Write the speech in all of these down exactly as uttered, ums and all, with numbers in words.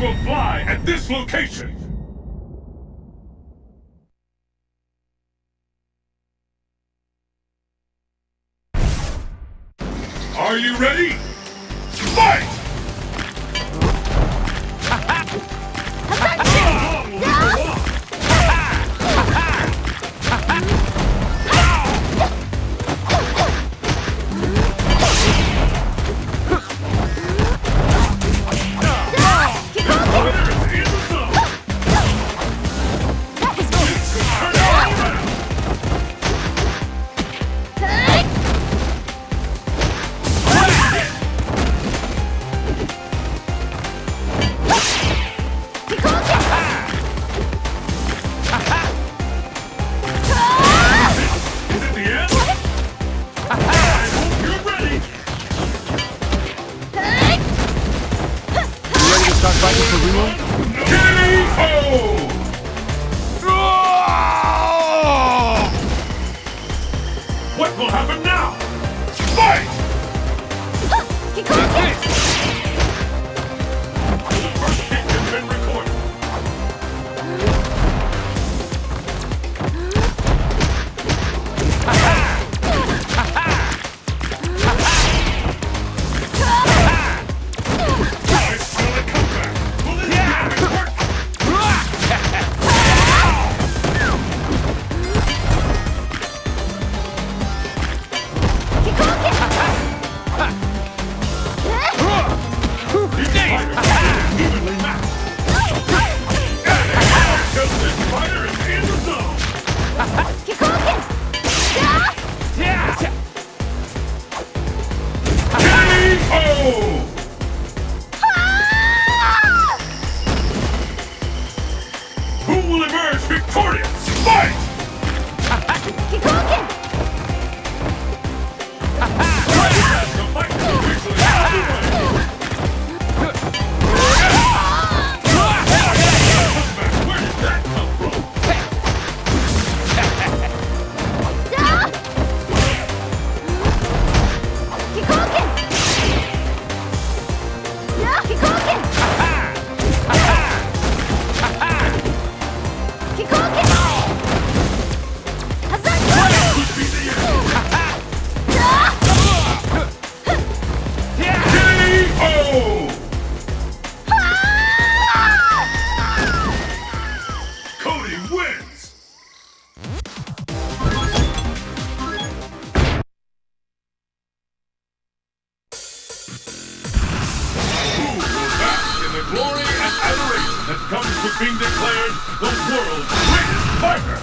will fly at this location! Are you ready? Fight! What will happen now? Fight! The first hit has been recorded. I smell a comeback. Will this be work? Evenly matched. Because this fighter is in the zone. K O! Who will emerge victorious? Fight! The fight is officially underway. Where did that come from? Could be the end. K O! Cody wins! Who will bask in the glory and adoration that comes with being declared the world's greatest fighter?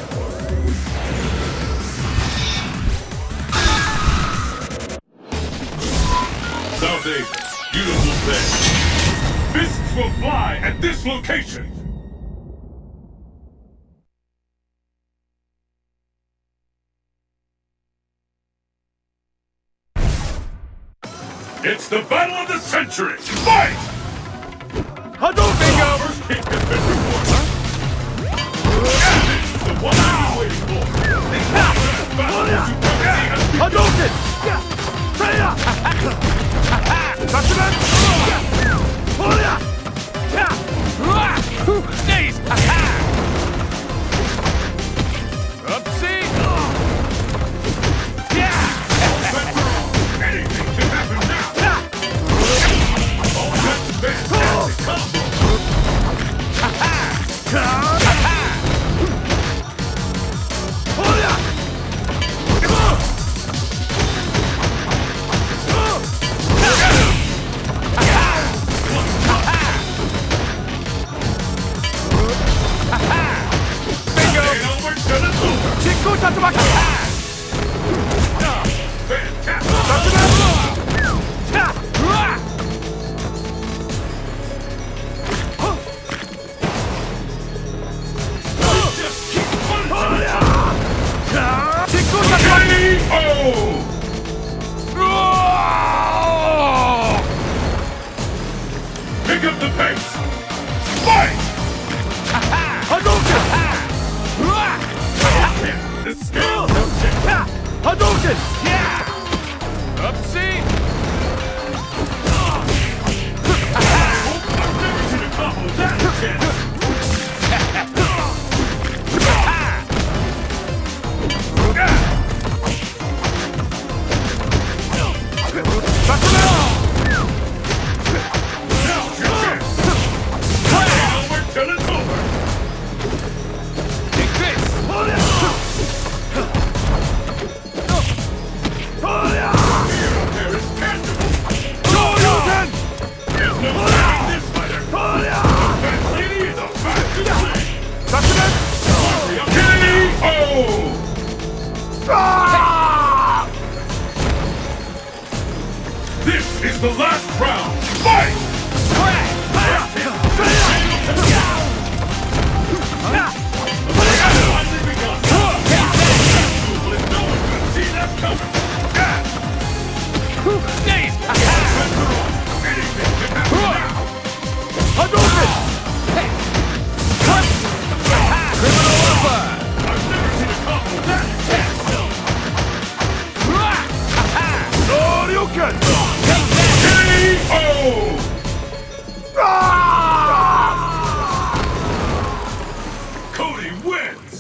South Asia, beautiful thing. Fists will fly at this location. It's the battle of the century! Fight! Hadouken! First kick has been recorded. And this is the one I've been waiting for. This battle of supremacy has begun. Hadouken! Sneeze! Upsie! Anything can happen now! Oh, that's a fantastic combo! Pick up the pace! Fight! Hadouken! The scale don't change! Hadouken! Yeah! Upsie! I've never seen a combo wins!